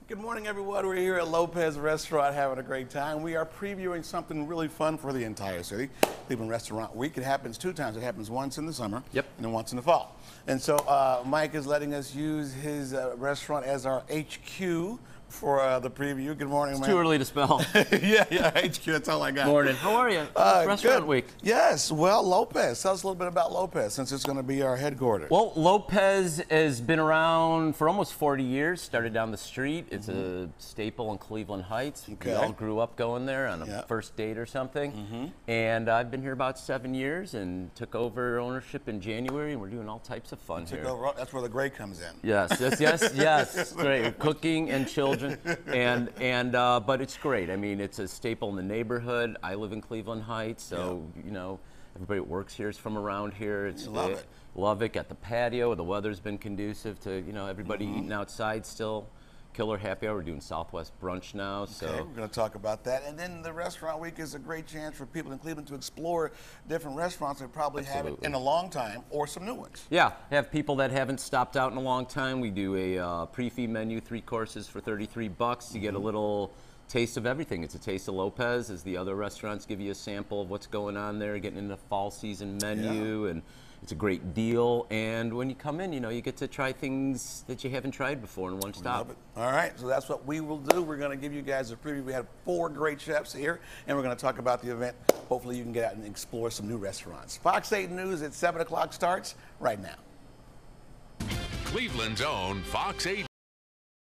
Good morning, everyone. We're here at Lopez Restaurant having a great time. We are previewing something really fun for the entire city. Cleveland Restaurant Week. It happens 2 times. It happens once in the summer and then once in the fall. And so Mike is letting us use his restaurant as our HQ for the preview. Good morning, man. Too early to spell. yeah, HQ, that's all I got. Morning. How are you? Restaurant good. Week. Yes, well, Lopez. Tell us a little bit about Lopez, since it's going to be our headquarters. Well, Lopez has been around for almost 40 years. Started down the street. It's a staple in Cleveland Heights. Okay. We all grew up going there on a first date or something. And I've been here about 7 years and took over ownership in January, and we're doing all types of fun here. That's where the gray comes in. Yes, yes. Great. Cooking and children. But it's great. I mean, it's a staple in the neighborhood. I live in Cleveland Heights, so you know, everybody that works here is from around here. It's love it. Got the patio. The weather's been conducive to everybody eating outside still. Killer happy hour. We're doing Southwest brunch now. So we're going to talk about that. And then the restaurant week is a great chance for people in Cleveland to explore different restaurants they probably haven't in a long time, or some new ones. Yeah, have people that haven't stopped out in a long time. We do a pre-fee menu, 3 courses for $33. You get a little taste of everything. It's a taste of Lopez, as the other restaurants give you a sample of what's going on there, getting into the fall season menu, and it's a great deal. And when you come in, you get to try things that you haven't tried before in one stop. Love it. All right, so that's what we will do. We're going to give you guys a preview. We have 4 great chefs here, and we're going to talk about the event. Hopefully you can get out and explore some new restaurants. Fox 8 News at 7 o'clock starts right now. Cleveland's own Fox 8